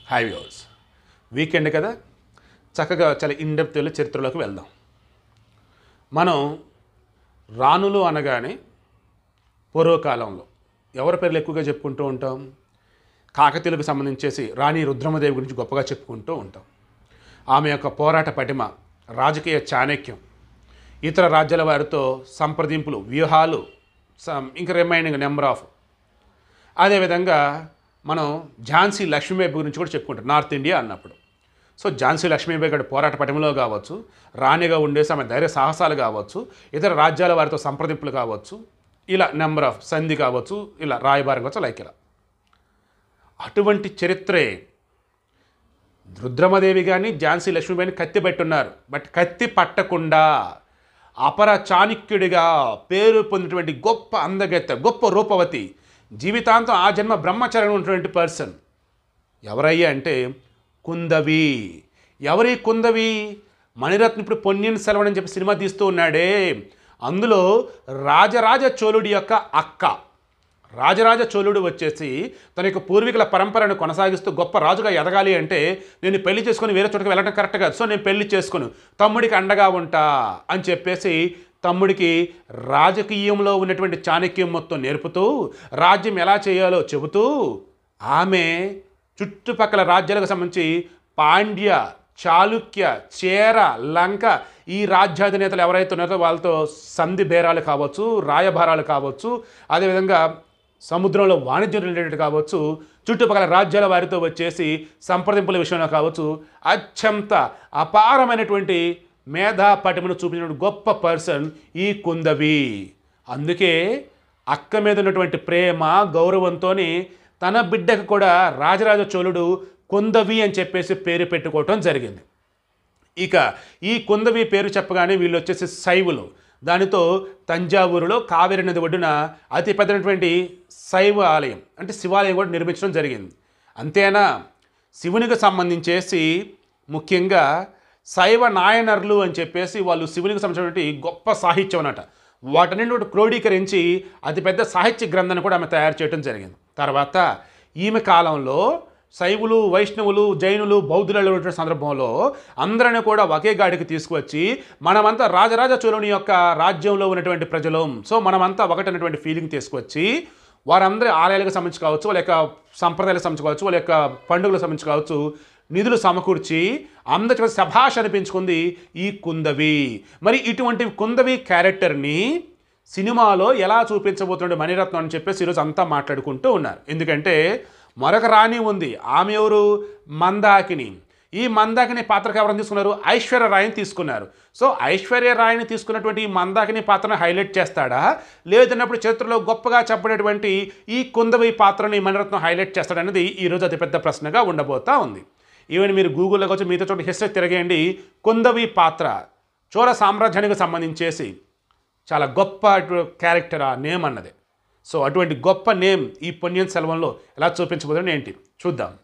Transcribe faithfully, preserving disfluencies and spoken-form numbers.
Hi viewers, weekend కదా, చక్కగా చాలా ఇన్డెప్త్ వెళ్ళి చరిత్రలోకి వెళ్దాం. మనం రాణులు అనగానే పూర్వకాలంలో ఎవరి పేర్లు ఎక్కువగా చెప్పుకుంటూ ఉంటాం? కాకతీయులకు సంబంధించేసి రాణి రుద్రమదేవి గురించి గొప్పగా చెప్పుకుంటూ ఉంటాం. ఆమె యొక్క పోరాట పటిమ, రాజకీయ చాణక్యం, ఇతర రాజ్యాల వారితో సంప్రదింపులు, వ్యూహాలు, ఇంకా రిమైనింగ్ నెంబర్ ఆఫ్. అదేవిధంగా మనం ఝాన్సీ లక్ష్మీబాయి గురించి కూడా చెప్పుకుంటాం నార్త్ ఇండియా అన్నప్పుడు. సో ఝాన్సీ లక్ష్మీబాయి గారి పోరాట పటిమలో కావచ్చు, రాణిగా ఉండేసి ఆమె ధైర్య సాహసాలు కావచ్చు, ఇతర రాజ్యాల వారితో సంప్రదింపులు కావచ్చు, ఇలా నెంబర్ ఆఫ్ సంధి కావచ్చు, ఇలా రాయబారం కావచ్చు, లైక్ ఇలా. అటువంటి చరిత్రే రుద్రమదేవి కానీ ఝాన్సీ లక్ష్మీబాయిని కత్తి పెట్టున్నారు. బట్ కత్తి పట్టకుండా అపర చాణక్యుడిగా పేరు పొందినటువంటి గొప్ప అందగత్తె, గొప్ప రూపవతి, జీవితాంతం ఆ జన్మ బ్రహ్మచారి ఉన్నటువంటి పర్సన్ ఎవరయ్యా అంటే కుందవి. ఎవరి కుందవి? మణిరత్నం ఇప్పుడు పొన్నియిన్ సెల్వన్ అని చెప్పి సినిమా తీస్తూ ఉన్నాడే, అందులో రాజరాజ చోళుడి యొక్క అక్క. రాజరాజ చోళుడు వచ్చేసి తన యొక్క పూర్వీకుల పరంపరను కొనసాగిస్తూ గొప్ప రాజుగా ఎదగాలి అంటే నేను పెళ్లి చేసుకొని వేరే చోటుకి వెళ్ళడం కరెక్ట్ కాదు, సో నేను పెళ్లి చేసుకుని తమ్ముడికి అండగా ఉంటా అని చెప్పేసి తమ్ముడికి రాజకీయంలో ఉన్నటువంటి చాణక్యం మొత్తం నేర్పుతూ రాజ్యం ఎలా చేయాలో చెబుతూ ఆమె చుట్టుపక్కల రాజ్యాలకు సంబంధించి పాండ్య, చాళుక్య, చేర, లంక ఈ రాజ్యాధినేతలు ఎవరైతే ఉన్నారో వాళ్ళతో సంధి బేరాలు కావచ్చు, రాయబారాలు కావచ్చు, అదేవిధంగా సముద్రంలో వాణిజ్యం రిలేటెడ్ కావచ్చు, చుట్టుపక్కల రాజ్యాల వారితో వచ్చేసి సంప్రదింపుల విషయంలో కావచ్చు, అత్యంత అపారమైనటువంటి మేధా పటిమను చూపించిన గొప్ప పర్సన్ ఈ కుందవి. అందుకే అక్క మీద ఉన్నటువంటి ప్రేమ, గౌరవంతో తన బిడ్డకు కూడా రాజరాజ చోళుడు కుందవి అని చెప్పేసి పేరు పెట్టుకోవటం జరిగింది. ఇక ఈ కుందవి పేరు చెప్పగానే వీళ్ళు వచ్చేసి శైవులు. దానితో తంజావూరులో కావేరి నది ఒడ్డున అతి పెద్దటువంటి శైవ ఆలయం అంటే శివాలయం కూడా నిర్మించడం జరిగింది. అంతేనా, శివునికి సంబంధించేసి ముఖ్యంగా శైవ నాయనర్లు అని చెప్పేసి వాళ్ళు శివునికి సంబంధించినటువంటి గొప్ప సాహిత్యం అన్నట, వాటన్నిటి క్రోడీకరించి అతిపెద్ద సాహిత్య గ్రంథాన్ని కూడా ఆమె తయారు చేయడం జరిగింది. తర్వాత ఈమె కాలంలో శైవులు, వైష్ణవులు, జైనులు, బౌద్ధులలో ఉన్నటువంటి సందర్భంలో అందరిని కూడా ఒకే గాడికి తీసుకువచ్చి మనమంతా రాజరాజ చోళుని యొక్క రాజ్యంలో ఉన్నటువంటి ప్రజలు, సో మనమంతా ఒకటైనటువంటి ఫీలింగ్ తీసుకొచ్చి వారందరి ఆలయాలకు సంబంధించి కావచ్చు, వాళ్ళ యొక్క సంప్రదాయాలకు సంబంధించి కావచ్చు, వాళ్ళ యొక్క పండుగలకు సంబంధించి కావచ్చు, నిధులు సమకూర్చి అందరి శభాష్ అనిపించుకుంది ఈ కుందవి. మరి ఇటువంటి కుందవి క్యారెక్టర్ని సినిమాలో ఎలా చూపించబోతుండే మణిరత్నం అని చెప్పేసి ఈరోజు అంతా మాట్లాడుకుంటూ ఉన్నారు. ఎందుకంటే మరొక రాణి ఉంది, ఆమె ఎవరు? మందాకిని. ఈ మందాకిని పాత్రకు ఎవరైనా తీసుకున్నారు? ఐశ్వర్య రాయిని తీసుకున్నారు. సో ఐశ్వర్య రాయిని తీసుకున్నటువంటి ఈ మందాకిని పాత్రను హైలైట్ చేస్తాడా, లేదన్నప్పుడు చరిత్రలో గొప్పగా చెప్పినటువంటి ఈ కుందవి పాత్రని మణిరత్నం హైలైట్ చేస్తాడనేది ఈరోజు అతిపెద్ద ప్రశ్నగా ఉండబోతా ఉంది. ఈవెన్ మీరు గూగుల్లో వచ్చి మీతో చోట హిస్టరీ తిరగేయండి, కుందవి పాత్ర చోళ సామ్రాజ్యానికి సంబంధించేసి చాలా గొప్ప క్యారెక్టర్ ఆ నేమ్ అన్నది. సో అటువంటి గొప్ప నేమ్ ఈ పొన్నియిన్ సెల్వన్లో ఎలా చూపించబోతుందో ఏంటి చూద్దాం.